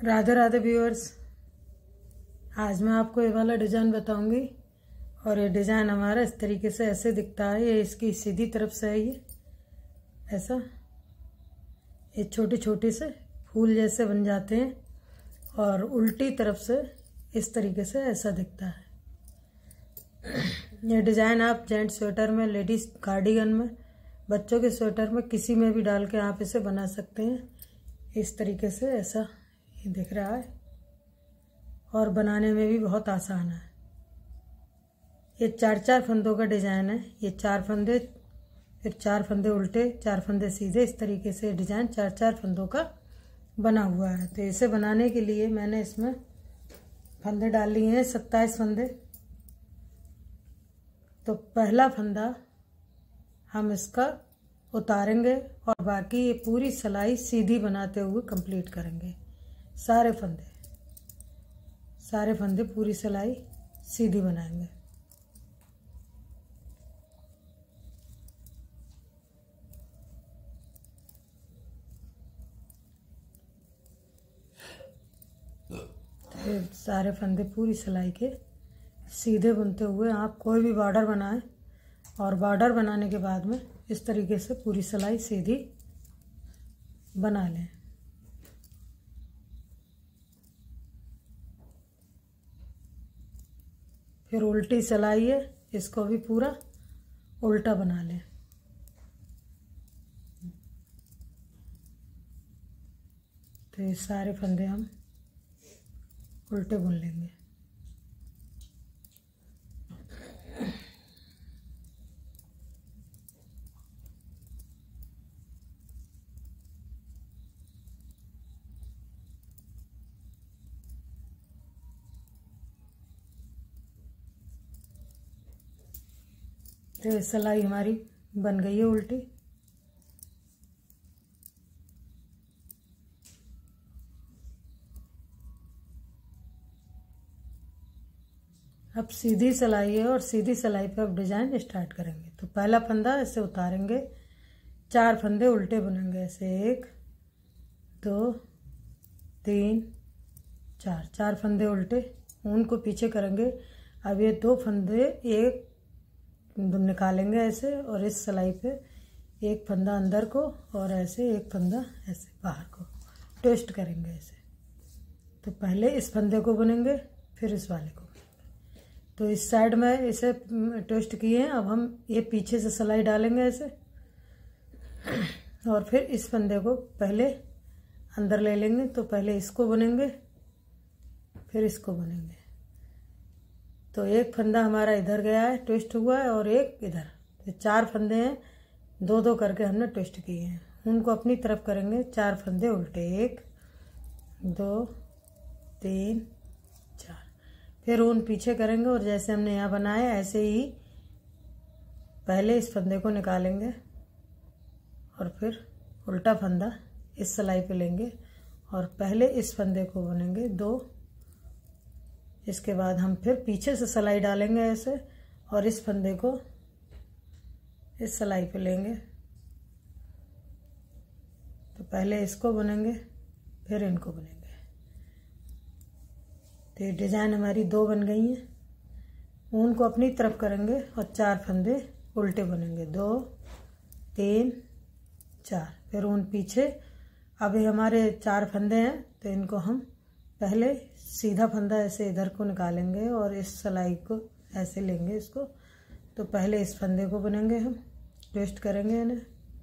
Radhe Radhe viewers. आज मैं आपको ये वाला डिज़ाइन बताऊंगी और ये डिज़ाइन हमारा इस तरीके से ऐसे दिखता है। ये इसकी सीधी तरफ से है, ये ऐसा ये छोटे छोटे से फूल जैसे बन जाते हैं और उल्टी तरफ से इस तरीके से ऐसा दिखता है। ये डिज़ाइन आप जेंट स्वेटर में, लेडीज़ कार्डिगन में, बच्चों के स्वेटर में, किसी में भी डाल के आप इसे बना सकते हैं। इस तरीके से ऐसा ये दिख रहा है और बनाने में भी बहुत आसान है। ये 4-4 फंदों का डिज़ाइन है। ये 4 फंदे, फिर 4 फंदे उल्टे, 4 फंदे सीधे, इस तरीके से डिज़ाइन 4-4 फंदों का बना हुआ है। तो इसे बनाने के लिए मैंने इसमें फंदे डाल लिए हैं 27 फंदे। तो पहला फंदा हम इसका उतारेंगे और बाकी ये पूरी सिलाई सीधी बनाते हुए कंप्लीट करेंगे। सारे फंदे पूरी सिलाई सीधी बनाएंगे। तो सारे फंदे पूरी सिलाई के सीधे बुनते हुए आप कोई भी बॉर्डर बनाएं और बॉर्डर बनाने के बाद में इस तरीके से पूरी सिलाई सीधी बना लें। फिर उल्टी सिलाई है, इसको भी पूरा उल्टा बना लें। तो ये सारे फंदे हम उल्टे बुन लेंगे। तो सिलाई हमारी बन गई है उल्टी। अब सीधी सिलाई है और सीधी सिलाई पे अब डिजाइन स्टार्ट करेंगे। तो पहला फंदा ऐसे उतारेंगे, 4 फंदे उल्टे बुनेंगे ऐसे 1 2 3 4, 4 फंदे उल्टे, उनको पीछे करेंगे। अब ये 2 फंदे एक निकालेंगे ऐसे और इस सिलाई पे एक फंदा अंदर को और ऐसे एक फंदा ऐसे बाहर को ट्विस्ट करेंगे ऐसे। तो पहले इस फंदे को बुनेंगे, फिर इस वाले को बुनेंगे। तो इस साइड में इसे ट्विस्ट किए हैं। अब हम ये पीछे से सिलाई डालेंगे ऐसे और फिर इस फंदे को पहले अंदर ले लेंगे। तो पहले इसको बुनेंगे, फिर इसको बुनेंगे। तो एक फंदा हमारा इधर गया है, ट्विस्ट हुआ है, और एक इधर। तो 4 फंदे हैं, 2-2 करके हमने ट्विस्ट किए हैं। उनको अपनी तरफ करेंगे। 4 फंदे उल्टे, 1 2 3 4। फिर ऊन पीछे करेंगे और जैसे हमने यहाँ बनाया ऐसे ही पहले इस फंदे को निकालेंगे और फिर उल्टा फंदा इस सिलाई पे लेंगे और पहले इस फंदे को बुनेंगे 2। इसके बाद हम फिर पीछे से सिलाई डालेंगे ऐसे और इस फंदे को इस सिलाई पे लेंगे। तो पहले इसको बुनेंगे, फिर इनको बुनेंगे। तो ये डिज़ाइन हमारी 2 बन गई हैं। ऊन को अपनी तरफ करेंगे और 4 फंदे उल्टे बुनेंगे, 2 3 4। फिर ऊन पीछे। अब ये हमारे 4 फंदे हैं, तो इनको हम पहले सीधा फंदा ऐसे इधर को निकालेंगे और इस सिलाई को ऐसे लेंगे इसको। तो पहले इस फंदे को बुनेंगे, हम ट्विस्ट करेंगे इन्हें।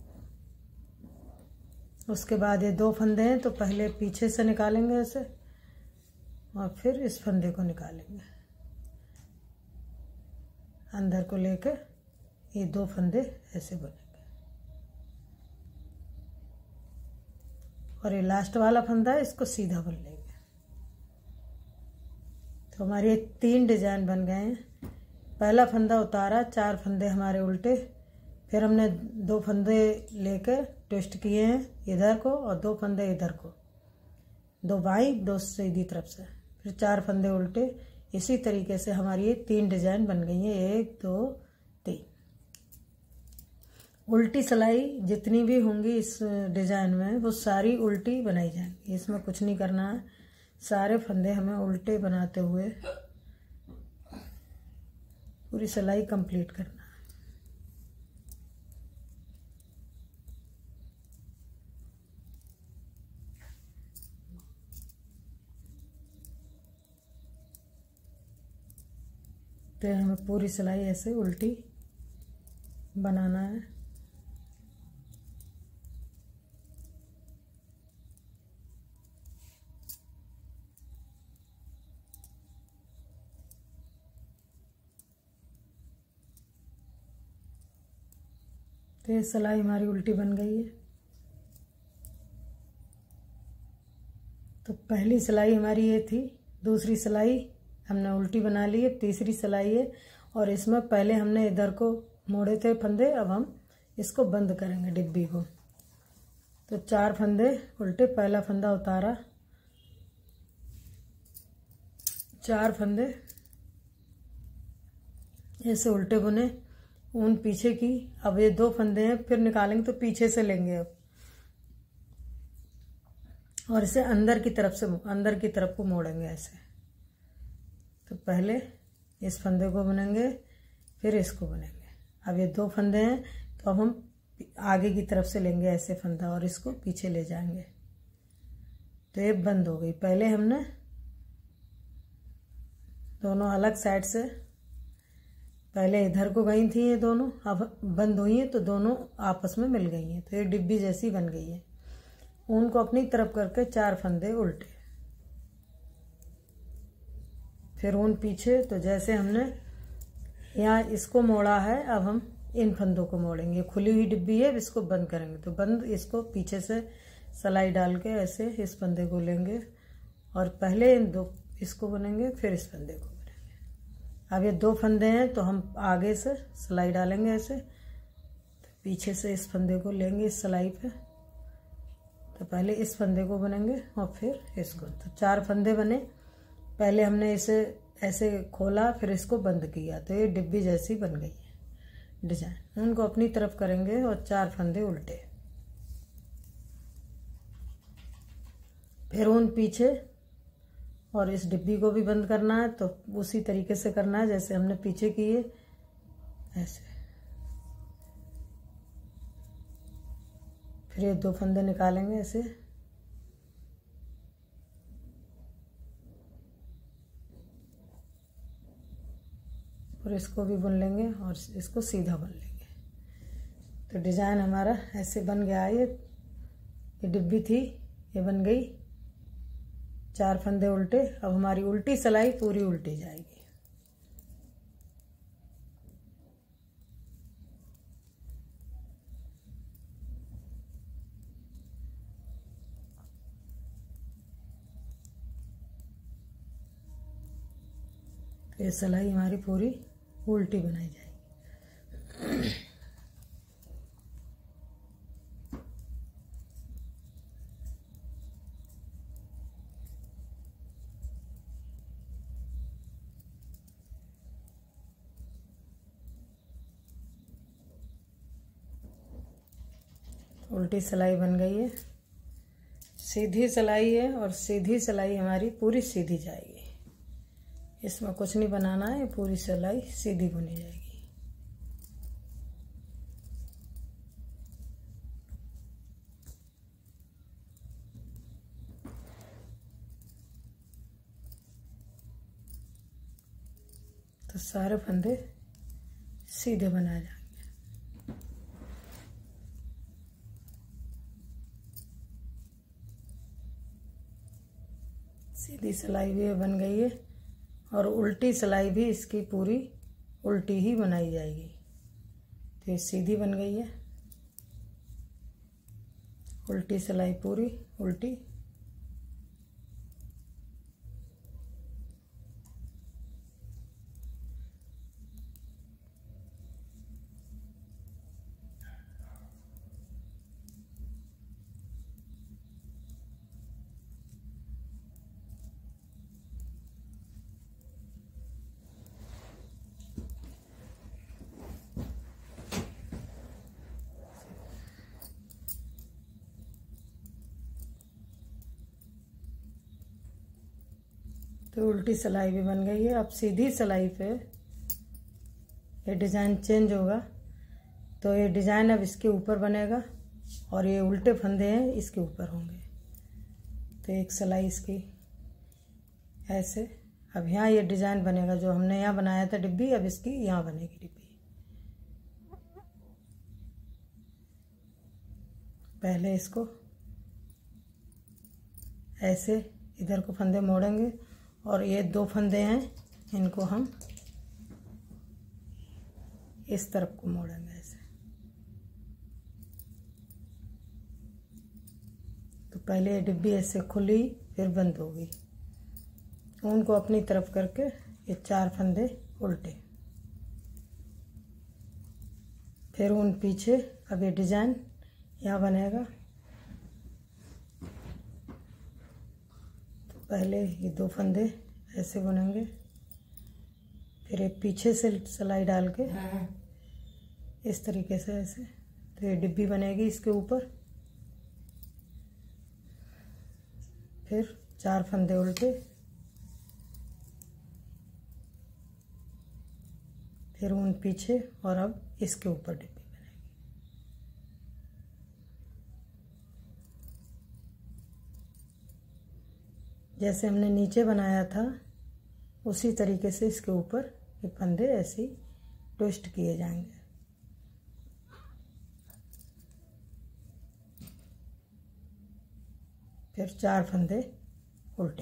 उसके बाद ये 2 फंदे हैं, तो पहले पीछे से निकालेंगे ऐसे और फिर इस फंदे को निकालेंगे अंदर को लेकर। ये 2 फंदे ऐसे बुनेंगे और ये लास्ट वाला फंदा है, इसको सीधा बुन लेंगे। तो हमारे 3 डिज़ाइन बन गए हैं। पहला फंदा उतारा, 4 फंदे हमारे उल्टे, फिर हमने 2 फंदे लेकर ट्विस्ट किए हैं इधर को और 2 फंदे इधर को, 2 बाईं 2 सीधी तरफ से, फिर 4 फंदे उल्टे। इसी तरीके से हमारी ये 3 डिज़ाइन बन गई हैं, 1 2 3। उल्टी सिलाई जितनी भी होंगी इस डिज़ाइन में वो सारी उल्टी बनाई जाएंगी, इसमें कुछ नहीं करना है। सारे फंदे हमें उल्टे बनाते हुए पूरी सिलाई कंप्लीट करना है। तो हमें पूरी सिलाई ऐसे उल्टी बनाना है। तो ये सिलाई हमारी उल्टी बन गई है। तो पहली सिलाई हमारी ये थी, दूसरी सिलाई हमने उल्टी बना ली है, तीसरी सिलाई है और इसमें पहले हमने इधर को मोड़े थे फंदे, अब हम इसको बंद करेंगे डिब्बी को। तो 4 फंदे उल्टे, पहला फंदा उतारा, 4 फंदे ऐसे उल्टे बुने, ऊन पीछे की। अब ये 2 फंदे हैं, फिर निकालेंगे तो पीछे से लेंगे अब, और इसे अंदर की तरफ को मोड़ेंगे ऐसे। तो पहले इस फंदे को बुनेंगे, फिर इसको बुनेंगे। अब ये 2 फंदे हैं, तो अब हम आगे की तरफ से लेंगे ऐसे फंदा और इसको पीछे ले जाएंगे। तो ये बंद हो गई। पहले हमने दोनों अलग साइड से, पहले इधर को गई थी ये दोनों, अब बंद हुई हैं तो दोनों आपस में मिल गई हैं। तो ये डिब्बी जैसी बन गई है। ऊन को अपनी तरफ करके 4 फंदे उल्टे, फिर ऊन पीछे। तो जैसे हमने यहाँ इसको मोड़ा है, अब हम इन फंदों को मोड़ेंगे। खुली हुई डिब्बी है, इसको बंद करेंगे। तो बंद, इसको पीछे से सिलाई डाल के ऐसे इस फंदे को लेंगे और पहले इन 2 इसको बुनेंगे, फिर इस फंदे को बुनेंगे। अब ये 2 फंदे हैं, तो हम आगे से सिलाई डालेंगे ऐसे, तो पीछे से इस फंदे को लेंगे इस सिलाई पे। तो पहले इस फंदे को बुनेंगे और फिर इसको। तो 4 फंदे बने। पहले हमने इसे ऐसे खोला, फिर इसको बंद किया, तो ये डिब्बी जैसी बन गई है डिजाइन। उनको अपनी तरफ करेंगे और 4 फंदे उल्टे, फिर ऊन पीछे, और इस डिब्बी को भी बंद करना है। तो उसी तरीके से करना है जैसे हमने पीछे किए, ऐसे। फिर ये 2 फंदे निकालेंगे ऐसे, और इसको भी बुन लेंगे और इसको सीधा बुन लेंगे। तो डिजाइन हमारा ऐसे बन गया है। ये डिब्बी थी, ये बन गई, 4 फंदे उल्टे। अब हमारी उल्टी सिलाई पूरी उल्टी जाएगी। तो ये सिलाई हमारी पूरी उल्टी बनाई जाएगी। उल्टी सिलाई बन गई है, सीधी सिलाई है, और सीधी सिलाई हमारी पूरी सीधी जाएगी। इसमें कुछ नहीं बनाना है, पूरी सिलाई सीधी बुनी जाएगी। तो सारे फंदे सीधे बनाए जाएंगे। सीधी सिलाई भी बन गई है, और उल्टी सिलाई भी इसकी पूरी उल्टी ही बनाई जाएगी। तो ये सीधी बन गई है, उल्टी सिलाई पूरी उल्टी। तो उल्टी सिलाई भी बन गई है। अब सीधी सिलाई पे ये डिज़ाइन चेंज होगा, तो ये डिज़ाइन अब इसके ऊपर बनेगा और ये उल्टे फंदे हैं इसके ऊपर होंगे। तो एक सिलाई इसकी ऐसे, अब यहाँ ये डिज़ाइन बनेगा जो हमने यहाँ बनाया था डिब्बी, अब इसकी यहाँ बनेगी डिब्बी। पहले इसको ऐसे इधर को फंदे मोड़ेंगे और ये 2 फंदे हैं, इनको हम इस तरफ को मोड़ेंगे ऐसे। तो पहले ये डिब्बी ऐसे खुली फिर बंद होगी। ऊन को अपनी तरफ करके ये 4 फंदे उल्टे, फिर ऊन पीछे। अब ये डिज़ाइन यहाँ बनेगा। तो पहले ये 2 फंदे ऐसे बुनेंगे, फिर एक पीछे से सिलाई डाल के इस तरीके से ऐसे, तो ये डिब्बी बनेगी इसके ऊपर। फिर 4 फंदे उल्टे, फिर ऊन पीछे और अब इसके ऊपर डिब्बी बनेगी। जैसे हमने नीचे बनाया था उसी तरीके से इसके ऊपर ये फंदे ऐसे ही ट्विस्ट किए जाएंगे। फिर 4 फंदे उल्टे,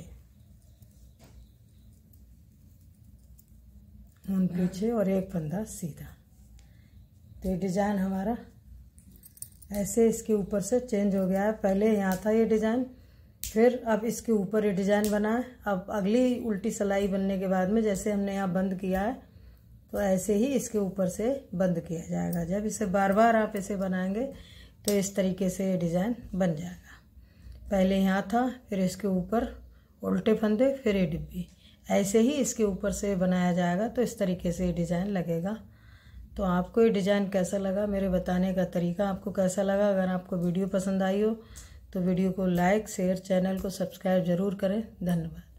ऊन पीछे और एक फंदा सीधा। तो ये डिज़ाइन हमारा ऐसे इसके ऊपर से चेंज हो गया है। पहले यहाँ था ये डिज़ाइन, फिर अब इसके ऊपर ये डिज़ाइन बना है। अब अगली उल्टी सिलाई बनने के बाद में जैसे हमने यहाँ बंद किया है, तो ऐसे ही इसके ऊपर से बंद किया जाएगा। जब इसे बार बार आप इसे बनाएंगे तो इस तरीके से ये डिज़ाइन बन जाएगा। पहले यहाँ था, फिर इसके ऊपर उल्टे फंदे, फिर ये डिब्बी, ऐसे ही इसके ऊपर से बनाया जाएगा। तो इस तरीके से ये डिज़ाइन लगेगा। तो आपको ये डिज़ाइन कैसा लगा, मेरे बताने का तरीका आपको कैसा लगा? अगर आपको वीडियो पसंद आई हो तो वीडियो को लाइक, शेयर, चैनल को सब्सक्राइब ज़रूर करें। धन्यवाद।